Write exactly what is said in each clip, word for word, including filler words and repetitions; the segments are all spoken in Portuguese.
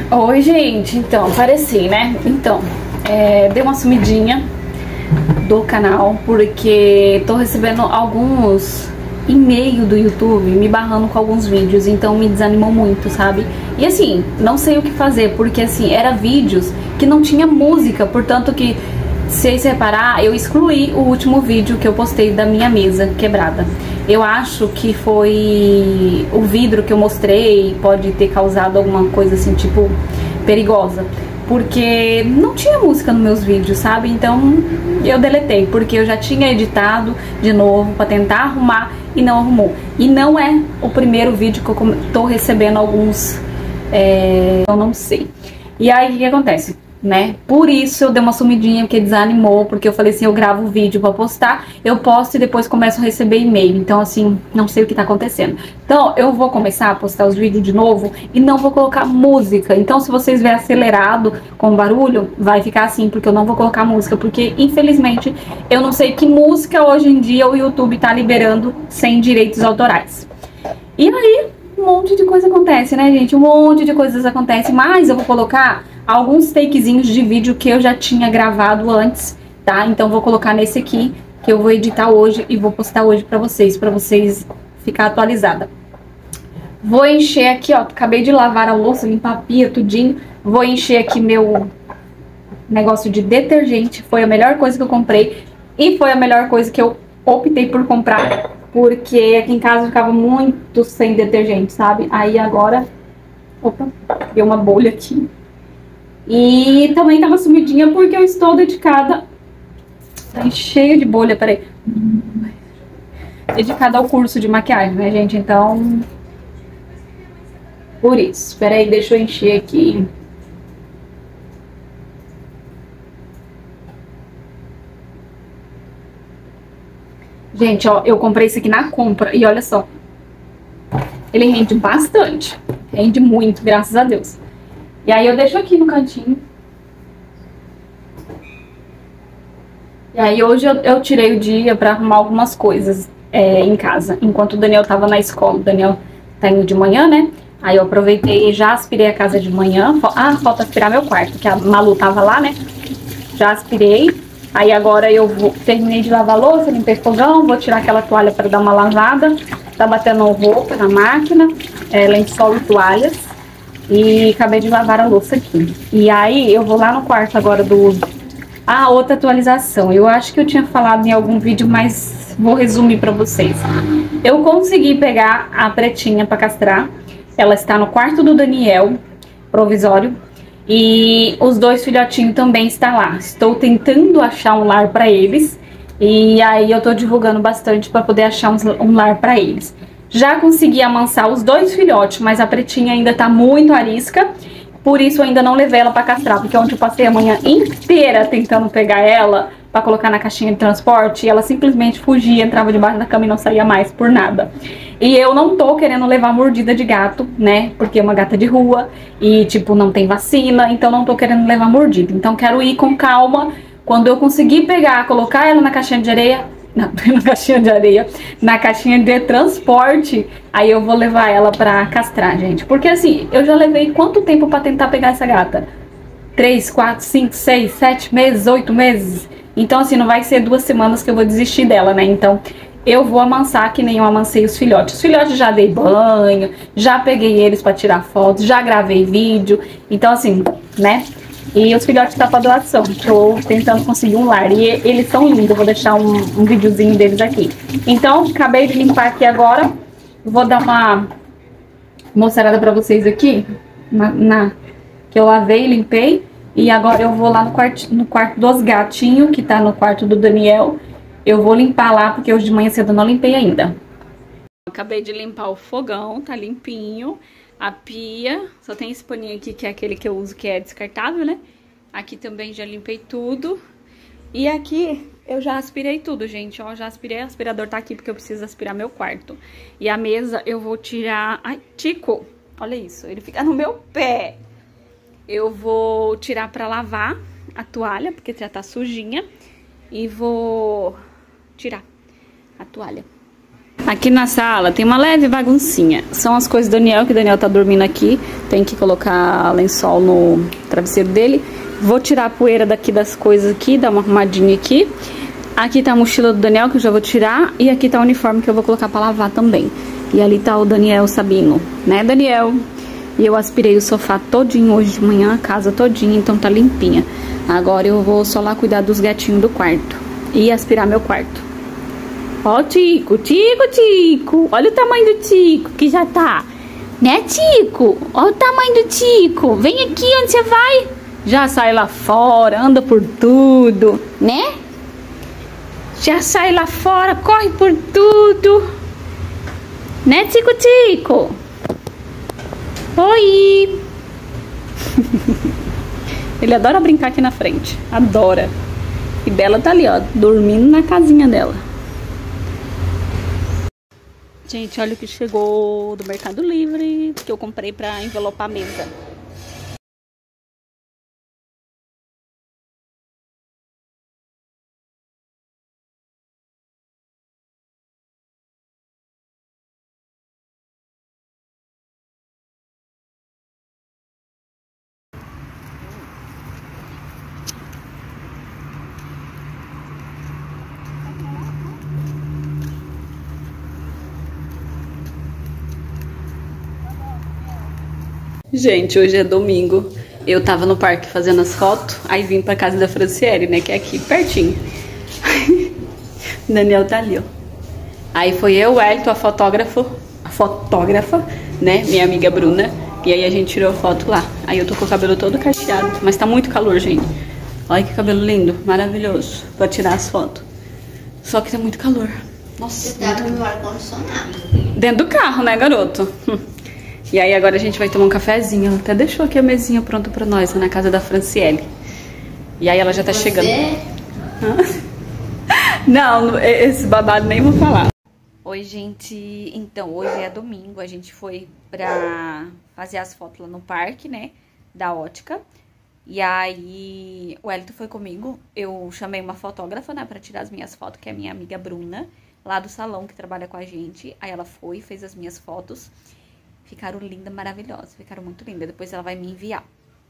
Oi, gente, então, apareci, né? Então, é, dei uma sumidinha do canal porque tô recebendo alguns e-mail do YouTube me barrando com alguns vídeos, então me desanimou muito, sabe? E assim, não sei o que fazer, porque assim, era vídeos que não tinha música, portanto que, se vocês reparar, eu excluí o último vídeo que eu postei da minha mesa quebrada. Eu acho que foi o vidro que eu mostrei, pode ter causado alguma coisa assim, tipo, perigosa. Porque não tinha música nos meus vídeos, sabe? Então eu deletei, porque eu já tinha editado de novo pra tentar arrumar e não arrumou. E não é o primeiro vídeo que eu tô recebendo alguns, é, eu não sei. E aí o que acontece? Né? Por isso eu dei uma sumidinha, porque desanimou, porque eu falei assim, eu gravo o vídeo pra postar, eu posto e depois começo a receber e-mail, então assim, não sei o que tá acontecendo. Então eu vou começar a postar os vídeos de novo e não vou colocar música, então se vocês verem acelerado com barulho, vai ficar assim, porque eu não vou colocar música, porque infelizmente eu não sei que música hoje em dia o YouTube tá liberando sem direitos autorais. E aí, um monte de coisa acontece, né, gente? Um monte de coisas acontecem, mas eu vou colocar alguns takezinhos de vídeo que eu já tinha gravado antes, tá? Então vou colocar nesse aqui, que eu vou editar hoje e vou postar hoje pra vocês, pra vocês ficar atualizada. Vou encher aqui, ó, acabei de lavar a louça, limpar a pia, tudinho. Vou encher aqui meu negócio de detergente, foi a melhor coisa que eu comprei e foi a melhor coisa que eu optei por comprar, porque aqui em casa ficava muito sem detergente, sabe? Aí agora, opa, deu uma bolha aqui. E também tava sumidinha porque eu estou dedicada, tá cheio de bolha, peraí, dedicada ao curso de maquiagem, né, gente? Então, por isso, peraí, deixa eu encher aqui. Gente, ó, eu comprei isso aqui na compra e olha só, ele rende bastante, rende muito, graças a Deus. E aí eu deixo aqui no cantinho. E aí hoje eu, eu tirei o dia pra arrumar algumas coisas é, em casa. Enquanto o Daniel tava na escola, o Daniel tá indo de manhã, né? Aí eu aproveitei e já aspirei a casa de manhã. Ah, falta aspirar meu quarto, que a Malu tava lá, né? Já aspirei. Aí agora eu vou, terminei de lavar a louça, limpei o fogão, vou tirar aquela toalha pra dar uma lavada. Tá batendo roupa na máquina, é, lençol e toalhas. E acabei de lavar a louça aqui. E aí eu vou lá no quarto agora do... Ah, outra atualização. Eu acho que eu tinha falado em algum vídeo, mas vou resumir pra vocês. Eu consegui pegar a pretinha pra castrar. Ela está no quarto do Daniel, provisório. E os dois filhotinhos também estão lá. Estou tentando achar um lar pra eles. E aí eu tô divulgando bastante pra poder achar um lar pra eles. Já consegui amansar os dois filhotes, mas a pretinha ainda tá muito arisca. Por isso eu ainda não levei ela pra castrar, porque ontem eu passei a manhã inteira tentando pegar ela pra colocar na caixinha de transporte. E ela simplesmente fugia, entrava debaixo da cama e não saía mais por nada. E eu não tô querendo levar mordida de gato, né? Porque é uma gata de rua e, tipo, não tem vacina. Então não tô querendo levar mordida. Então quero ir com calma. Quando eu conseguir pegar, colocar ela na caixinha de areia... Na, na caixinha de areia, na caixinha de transporte, aí eu vou levar ela pra castrar, gente. Porque assim, eu já levei quanto tempo pra tentar pegar essa gata? Três, quatro, cinco, seis, sete meses, oito meses? Então assim, não vai ser duas semanas que eu vou desistir dela, né? Então eu vou amansar que nem eu amansei os filhotes. Os filhotes já dei banho, já peguei eles pra tirar fotos, já gravei vídeo. Então assim, né? E os filhotes tá pra doação. Tô tentando conseguir um lar. E eles são lindos. Eu vou deixar um, um videozinho deles aqui. Então, acabei de limpar aqui agora. Vou dar uma mostrada pra vocês aqui. Na, na, que eu lavei, limpei. E agora eu vou lá no quarto, no quarto dos gatinhos, que tá no quarto do Daniel. Eu vou limpar lá, porque hoje de manhã cedo eu não limpei ainda. Acabei de limpar o fogão, tá limpinho. A pia, só tem esse paninho aqui que é aquele que eu uso, que é descartável, né? Aqui também já limpei tudo. E aqui eu já aspirei tudo, gente, ó, já aspirei. O aspirador tá aqui porque eu preciso aspirar meu quarto. E a mesa eu vou tirar... Ai, Tico, olha isso, ele fica no meu pé. Eu vou tirar pra lavar a toalha, porque já tá sujinha. E vou tirar a toalha. Aqui na sala tem uma leve baguncinha. São as coisas do Daniel, que o Daniel tá dormindo aqui. Tem que colocar lençol no travesseiro dele. Vou tirar a poeira daqui das coisas aqui, dar uma arrumadinha aqui. Aqui tá a mochila do Daniel, que eu já vou tirar. E aqui tá o uniforme que eu vou colocar pra lavar também. E ali tá o Daniel Sabino, né, Daniel? E eu aspirei o sofá todinho hoje de manhã, a casa todinha, então tá limpinha. Agora eu vou só lá cuidar dos gatinhos do quarto. E aspirar meu quarto. Ó, Tico, Tico, Tico. Olha o tamanho do Tico que já tá. Né, Tico? Olha o tamanho do Tico. Vem aqui, onde você vai? Já sai lá fora, anda por tudo, né? Já sai lá fora, corre por tudo. Né, Tico, Tico? Oi. Ele adora brincar aqui na frente. Adora. E Bela tá ali, ó, dormindo na casinha dela. Gente, olha o que chegou do Mercado Livre, que eu comprei pra envelopar a mesa. Gente, hoje é domingo. Eu tava no parque fazendo as fotos, aí vim pra casa da Franciele, né, que é aqui pertinho. Daniel tá ali, ó. Aí foi eu, o Elton, a fotógrafa, a fotógrafa, né, minha amiga Bruna. E aí a gente tirou foto lá. Aí eu tô com o cabelo todo cacheado, mas tá muito calor, gente. Olha que cabelo lindo, maravilhoso, pra tirar as fotos. Só que tá muito calor. Nossa, você tá no ar-condicionado. Dentro do carro, né, garoto? E aí agora a gente vai tomar um cafezinho. Ela até deixou aqui a mesinha pronta pra nós, na casa da Franciele. E aí ela já tá Você? chegando. Não, esse babado nem vou falar. Oi, gente. Então, hoje é domingo. A gente foi pra fazer as fotos lá no parque, né? Da ótica. E aí o Elton foi comigo. Eu chamei uma fotógrafa, né? Pra tirar as minhas fotos, que é a minha amiga Bruna, lá do salão, que trabalha com a gente. Aí ela foi, fez as minhas fotos. Ficaram lindas, maravilhosas, ficaram muito lindas. Depois ela vai me enviar.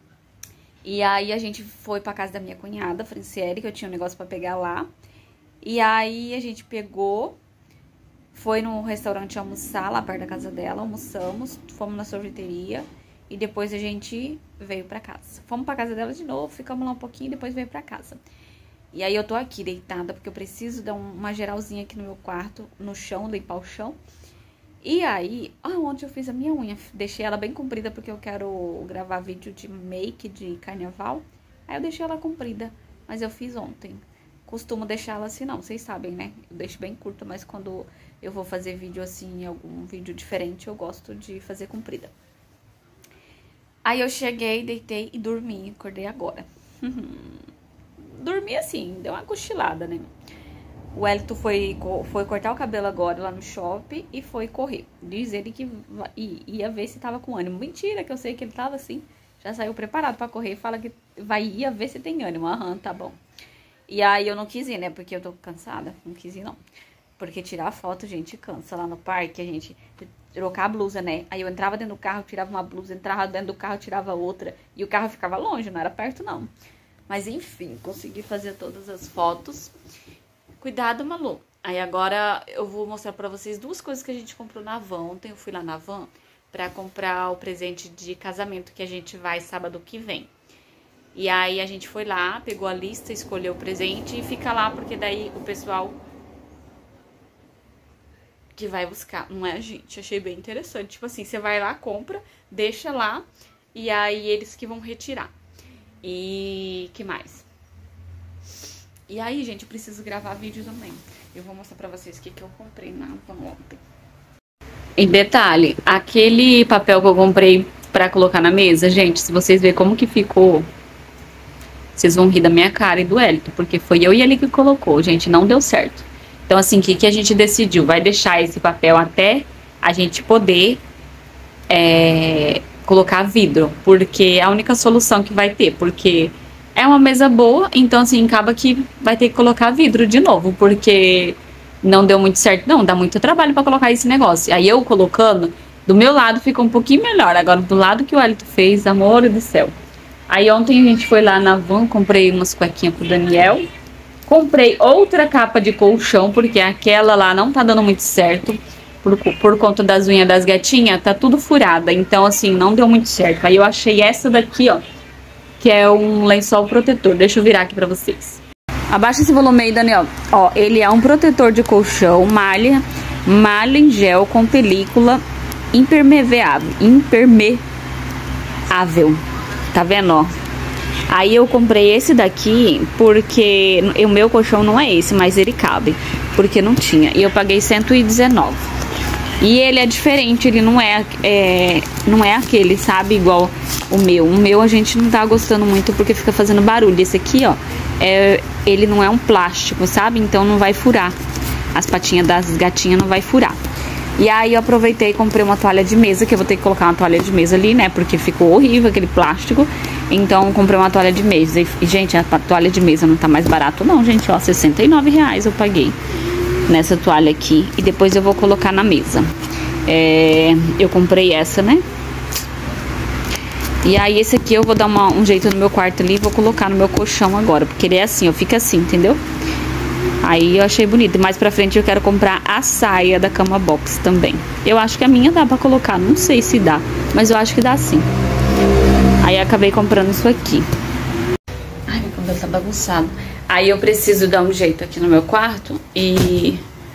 E aí a gente foi pra casa da minha cunhada, Franciele, que eu tinha um negócio pra pegar lá. E aí a gente pegou, foi no restaurante almoçar, lá perto da casa dela, almoçamos, fomos na sorveteria. E depois a gente veio pra casa. Fomos pra casa dela de novo, ficamos lá um pouquinho e depois veio pra casa. E aí eu tô aqui deitada, porque eu preciso dar uma geralzinha aqui no meu quarto, no chão, limpar o chão. E aí, ah, ontem eu fiz a minha unha, deixei ela bem comprida porque eu quero gravar vídeo de make de carnaval. Aí eu deixei ela comprida, mas eu fiz ontem. Costumo deixar ela assim não, vocês sabem, né? Eu deixo bem curta, mas quando eu vou fazer vídeo assim, algum vídeo diferente, eu gosto de fazer comprida. Aí eu cheguei, deitei e dormi, acordei agora. Dormi assim, deu uma cochilada, né? O Elton foi, foi cortar o cabelo agora lá no shopping e foi correr. Diz ele que ia ver se tava com ânimo. Mentira, que eu sei que ele tava assim. Já saiu preparado pra correr. Fala que vai ia ver se tem ânimo. Aham, tá bom. E aí eu não quis ir, né? Porque eu tô cansada. Não quis ir, não. Porque tirar foto, gente, cansa. Lá no parque, a gente trocar a blusa, né? Aí eu entrava dentro do carro, tirava uma blusa. Entrava dentro do carro, tirava outra. E o carro ficava longe, não era perto, não. Mas enfim, consegui fazer todas as fotos. Cuidado, Malu. Aí agora eu vou mostrar pra vocês duas coisas que a gente comprou na van. Ontem eu fui lá na van pra comprar o presente de casamento que a gente vai sábado que vem. E aí a gente foi lá, pegou a lista, escolheu o presente e fica lá, porque daí o pessoal que vai buscar, não é a gente. Achei bem interessante. Tipo assim, você vai lá, compra, deixa lá e aí eles que vão retirar. E que mais? E aí, gente, eu preciso gravar vídeo também. Eu vou mostrar pra vocês o que, que eu comprei na van ontem. Em detalhe, aquele papel que eu comprei pra colocar na mesa, gente, se vocês verem como que ficou, vocês vão rir da minha cara e do Elton, porque foi eu e ele que colocou, gente, não deu certo. Então, assim, o que, que a gente decidiu? Vai deixar esse papel até a gente poder é, colocar vidro, porque é a única solução que vai ter, porque é uma mesa boa, então assim, acaba que vai ter que colocar vidro de novo, porque não deu muito certo. Não, dá muito trabalho pra colocar esse negócio. Aí eu colocando, do meu lado fica um pouquinho melhor. Agora do lado que o Elito fez, amor do céu. Aí ontem a gente foi lá na Van, comprei umas cuequinhas pro Daniel. Comprei outra capa de colchão, porque aquela lá não tá dando muito certo. Por, por conta das unhas das gatinhas, tá tudo furada. Então, assim, não deu muito certo. Aí eu achei essa daqui, ó, que é um lençol protetor. Deixa eu virar aqui pra vocês. Abaixa esse volume aí, Daniel. Ó, ele é um protetor de colchão, malha, malha em gel com película impermeável. Impermeável. Tá vendo, ó? Aí eu comprei esse daqui porque o meu colchão não é esse, mas ele cabe, porque não tinha. E eu paguei cento e dezenove. E ele é diferente, ele não é, é, não é aquele, sabe, igual o meu. O meu a gente não tá gostando muito porque fica fazendo barulho. Esse aqui, ó, é, ele não é um plástico, sabe? Então não vai furar. As patinhas das gatinhas não vai furar. E aí eu aproveitei e comprei uma toalha de mesa, que eu vou ter que colocar uma toalha de mesa ali, né? Porque ficou horrível aquele plástico. Então comprei uma toalha de mesa. E, gente, a toalha de mesa não tá mais barato não, gente, ó. sessenta e nove reais eu paguei nessa toalha aqui. E depois eu vou colocar na mesa. É, eu comprei essa, né? E aí esse aqui eu vou dar uma, um jeito no meu quarto ali e vou colocar no meu colchão agora. Porque ele é assim, ó, fica assim, entendeu? Aí eu achei bonito. Mais pra frente eu quero comprar a saia da cama box também. Eu acho que a minha dá pra colocar, não sei se dá, mas eu acho que dá sim. Aí eu acabei comprando isso aqui. Ai, meu cabelo tá bagunçado. Aí eu preciso dar um jeito aqui no meu quarto e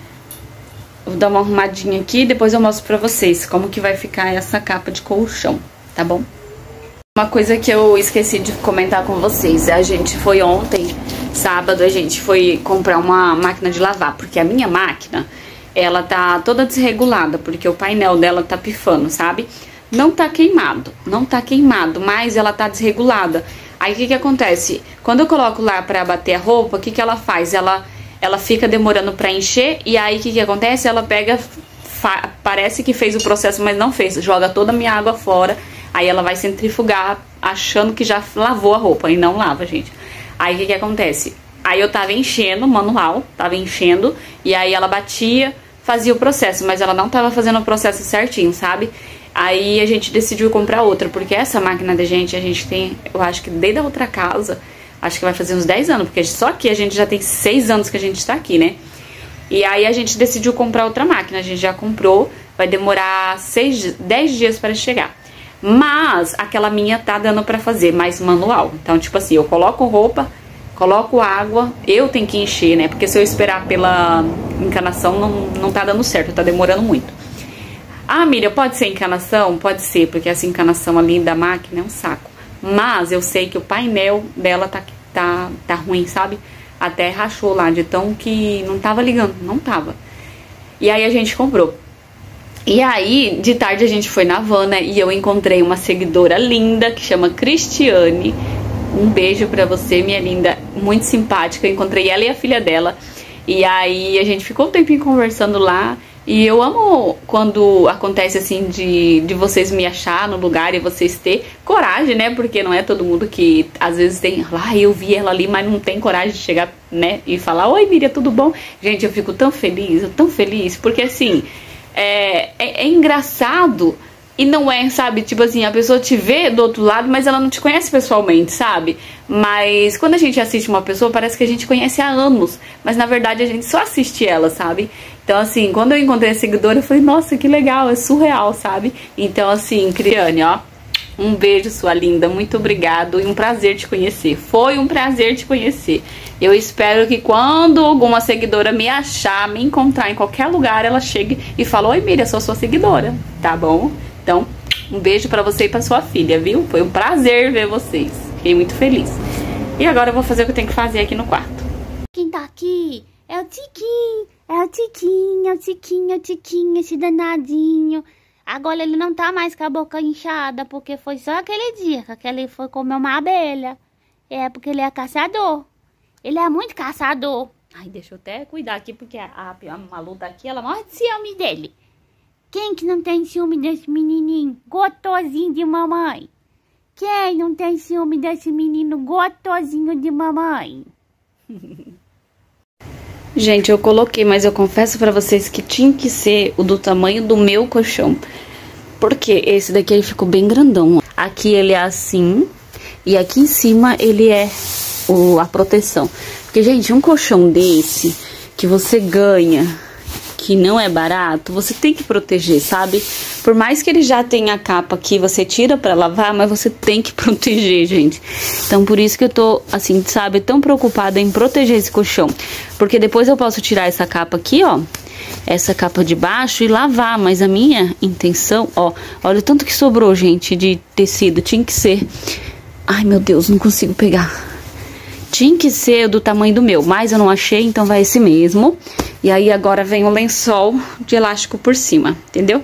vou dar uma arrumadinha aqui e depois eu mostro pra vocês como que vai ficar essa capa de colchão, tá bom? Uma coisa que eu esqueci de comentar com vocês, a gente foi ontem, sábado, a gente foi comprar uma máquina de lavar, porque a minha máquina, ela tá toda desregulada, porque o painel dela tá pifando, sabe? Não tá queimado, não tá queimado, mas ela tá desregulada. Aí o que que acontece? Quando eu coloco lá pra bater a roupa, o que que ela faz? Ela, ela fica demorando pra encher, e aí o que que acontece? Ela pega, fa, parece que fez o processo, mas não fez, joga toda a minha água fora. Aí ela vai centrifugar achando que já lavou a roupa e não lava, gente. Aí o que que acontece? Aí eu tava enchendo, manual, tava enchendo, e aí ela batia, fazia o processo, mas ela não tava fazendo o processo certinho, sabe? Aí a gente decidiu comprar outra, porque essa máquina da gente, a gente tem, eu acho que desde a outra casa, acho que vai fazer uns dez anos, porque só que a gente já tem seis anos que a gente tá aqui, né? E aí a gente decidiu comprar outra máquina, a gente já comprou, vai demorar seis, dez dias para chegar. Mas aquela minha tá dando pra fazer mais manual. Então, tipo assim, eu coloco roupa, coloco água, eu tenho que encher, né? Porque se eu esperar pela encanação, não, não tá dando certo, tá demorando muito. Ah, Miriam, pode ser encanação? Pode ser, porque essa encanação ali da máquina é um saco. Mas eu sei que o painel dela tá, tá, tá ruim, sabe? Até rachou lá, de tão que não tava ligando, não tava. E aí a gente comprou. E aí, de tarde a gente foi na Van, né, e eu encontrei uma seguidora linda que chama Cristiane. Um beijo pra você, minha linda, muito simpática. Eu encontrei ela e a filha dela. E aí a gente ficou um tempinho conversando lá. E eu amo quando acontece assim de, de vocês me achar no lugar e vocês ter coragem, né? Porque não é todo mundo que às vezes tem, ah, eu vi ela ali, mas não tem coragem de chegar, né? E falar, oi Miriam, tudo bom? Gente, eu fico tão feliz, eu tão feliz, porque assim... É, é, é engraçado e não é, sabe, tipo assim, a pessoa te vê do outro lado, mas ela não te conhece pessoalmente, sabe? Mas quando a gente assiste uma pessoa, parece que a gente conhece há anos, mas na verdade a gente só assiste ela, sabe? Então assim, quando eu encontrei a seguidora, eu falei, nossa, que legal, é surreal, sabe? Então assim, Criane, ó, um beijo, sua linda, muito obrigado e um prazer te conhecer. Foi um prazer te conhecer. Eu espero que quando alguma seguidora me achar, me encontrar em qualquer lugar, ela chegue e fale, oi Miriam, sou sua seguidora, tá bom? Então, um beijo pra você e pra sua filha, viu? Foi um prazer ver vocês. Fiquei muito feliz. E agora eu vou fazer o que eu tenho que fazer aqui no quarto. Quem tá aqui é o Tiquinho, é o Tiquinho, é o Tiquinho, é o Tiquinho, esse danadinho. Agora ele não tá mais com a boca inchada, porque foi só aquele dia que ele foi comer uma abelha. É, porque ele é caçador. Ele é muito caçador. Ai, deixa eu até cuidar aqui, porque a, a, a Malu tá aqui, ela morre de ciúme dele. Quem que não tem ciúme desse menininho gostosinho de mamãe? Quem não tem ciúme desse menino gostosinho de mamãe? Gente, eu coloquei, mas eu confesso pra vocês que tinha que ser o do tamanho do meu colchão. Porque esse daqui ele ficou bem grandão. Aqui ele é assim e aqui em cima ele é o, a proteção. Porque, gente, um colchão desse que você ganha, que não é barato, você tem que proteger, sabe? Por mais que ele já tenha a capa aqui, você tira pra lavar, mas você tem que proteger, gente. Então, por isso que eu tô, assim, sabe, tão preocupada em proteger esse colchão. Porque depois eu posso tirar essa capa aqui, ó, essa capa de baixo e lavar. Mas a minha intenção, ó, olha o tanto que sobrou, gente, de tecido. Tinha que ser... Ai, meu Deus, não consigo pegar. Tinha que ser do tamanho do meu, mas eu não achei, então vai esse mesmo. E aí agora vem o lençol de elástico por cima, entendeu?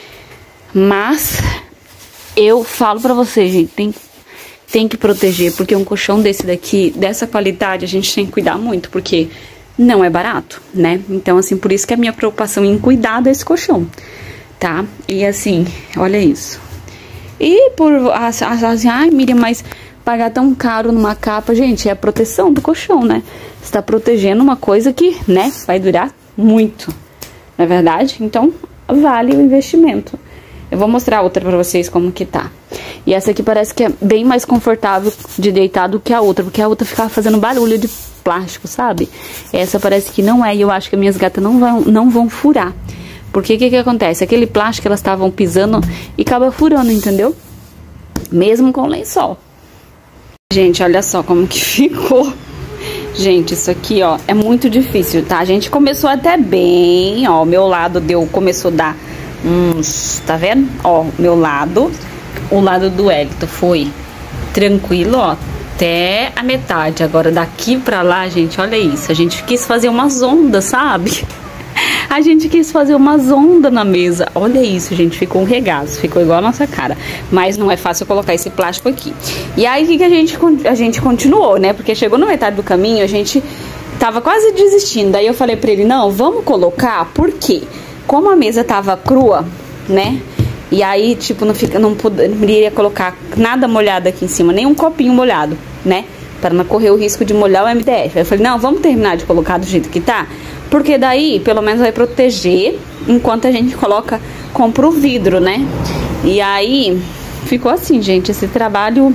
Mas eu falo pra vocês, gente, tem, tem que proteger, porque um colchão desse daqui, dessa qualidade, a gente tem que cuidar muito, porque não é barato, né? Então, assim, por isso que a minha preocupação em cuidar desse colchão, tá? E assim, olha isso. E por assim, ai, Miriam, mas pagar tão caro numa capa, gente, é a proteção do colchão, né? Você tá protegendo uma coisa que, né, vai durar muito, não é verdade? Então, vale o investimento. Eu vou mostrar outra pra vocês como que tá. E essa aqui parece que é bem mais confortável de deitar do que a outra, porque a outra ficava fazendo barulho de plástico, sabe? Essa parece que não é, e eu acho que minhas gatas não vão, não vão furar. Porque o que que acontece? Aquele plástico elas estavam pisando e acaba furando, entendeu? Mesmo com lençol. Gente, olha só como que ficou. Gente, isso aqui, ó, é muito difícil, tá? A gente começou até bem, ó, o meu lado deu, começou a dar uns, tá vendo? Ó, meu lado, o lado do Hélito foi tranquilo, ó, até a metade. Agora daqui pra lá, gente, olha isso, a gente quis fazer umas ondas, sabe? A gente quis fazer umas ondas na mesa. Olha isso, gente, ficou um regaço, ficou igual a nossa cara. Mas não é fácil colocar esse plástico aqui. E aí, o que, que a, gente, a gente continuou, né? Porque chegou na metade do caminho, a gente tava quase desistindo. Daí eu falei pra ele, não, vamos colocar, por quê? Como a mesa tava crua, né? E aí, tipo, não, fica, não poderia colocar nada molhado aqui em cima, nem um copinho molhado, né? Para não correr o risco de molhar o M D F. Aí eu falei, não, vamos terminar de colocar do jeito que tá, porque daí, pelo menos vai proteger, enquanto a gente coloca, compra o vidro, né? E aí, ficou assim, gente, esse trabalho...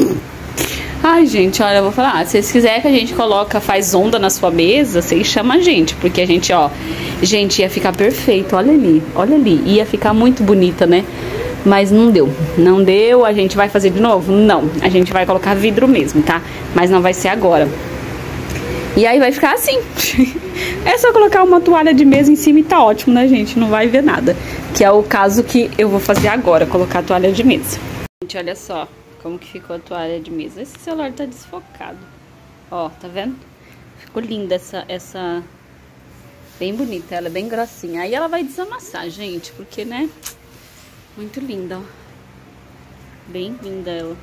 Ai, gente, olha, eu vou falar, se vocês quiserem que a gente coloca, faz onda na sua mesa, vocês chamam a gente, porque a gente, ó, gente, ia ficar perfeito, olha ali, olha ali, ia ficar muito bonita, né? Mas não deu, não deu, a gente vai fazer de novo? Não, a gente vai colocar vidro mesmo, tá? Mas não vai ser agora. E aí vai ficar assim. É só colocar uma toalha de mesa em cima e tá ótimo, né, gente? Não vai ver nada. Que é o caso que eu vou fazer agora, colocar a toalha de mesa. Gente, olha só como que ficou a toalha de mesa. Esse celular tá desfocado. Ó, tá vendo? Ficou linda essa... essa... Bem bonita, ela é bem grossinha. Aí ela vai desamassar, gente, porque, né... Muito linda, ó. Bem linda ela.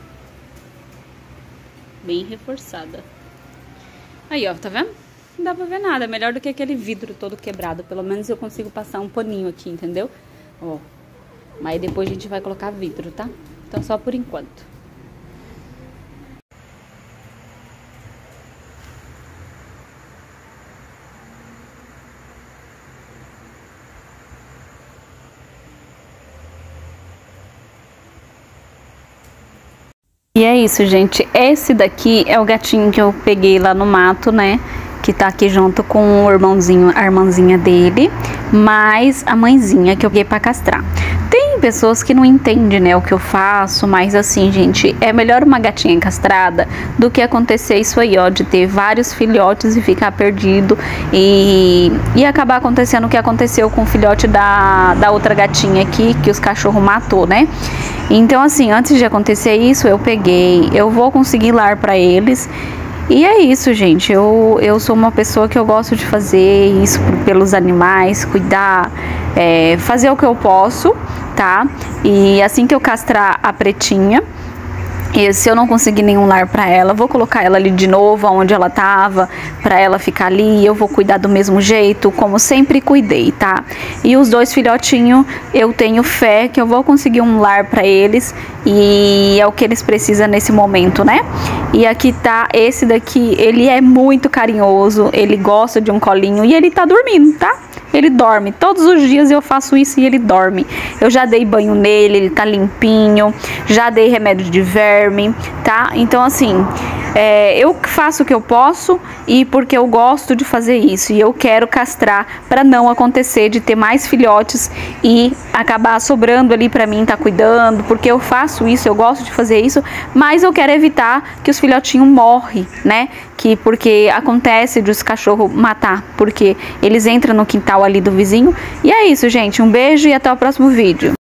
Bem reforçada. Aí, ó, tá vendo? Não dá pra ver nada. Melhor do que aquele vidro todo quebrado. Pelo menos eu consigo passar um paninho aqui, entendeu? Ó. Mas depois a gente vai colocar vidro, tá? Então só por enquanto. E é isso, gente. Esse daqui é o gatinho que eu peguei lá no mato, né? Que tá aqui junto com o irmãozinho, a irmãzinha dele, mais a mãezinha que eu peguei pra castrar. Tem pessoas que não entendem, né, o que eu faço, mas assim, gente, é melhor uma gatinha castrada do que acontecer isso aí, ó, de ter vários filhotes e ficar perdido e, e acabar acontecendo o que aconteceu com o filhote da, da outra gatinha aqui, que os cachorros matou, né? Então, assim, antes de acontecer isso, eu peguei, eu vou conseguir lar pra eles. E é isso, gente, eu, eu sou uma pessoa que eu gosto de fazer isso pelos animais, cuidar, é, fazer o que eu posso, tá? E assim que eu castrar a pretinha, E se eu não conseguir nenhum lar para ela, vou colocar ela ali de novo, onde ela tava, para ela ficar ali. Eu vou cuidar do mesmo jeito, como sempre cuidei, tá? E os dois filhotinhos, eu tenho fé que eu vou conseguir um lar para eles e é o que eles precisam nesse momento, né? E aqui tá esse daqui, ele é muito carinhoso, ele gosta de um colinho e ele tá dormindo, tá? Ele dorme, todos os dias eu faço isso e ele dorme. Eu já dei banho nele, ele tá limpinho, já dei remédio de verme, tá? Então assim, é, eu faço o que eu posso e porque eu gosto de fazer isso. E eu quero castrar para não acontecer de ter mais filhotes e acabar sobrando ali para mim tá cuidando, porque eu faço isso, eu gosto de fazer isso, mas eu quero evitar que os filhotinhos morrem, né? Que porque acontece de os cachorros matar, porque eles entram no quintal ali do vizinho. E é isso, gente. Um beijo e até o próximo vídeo.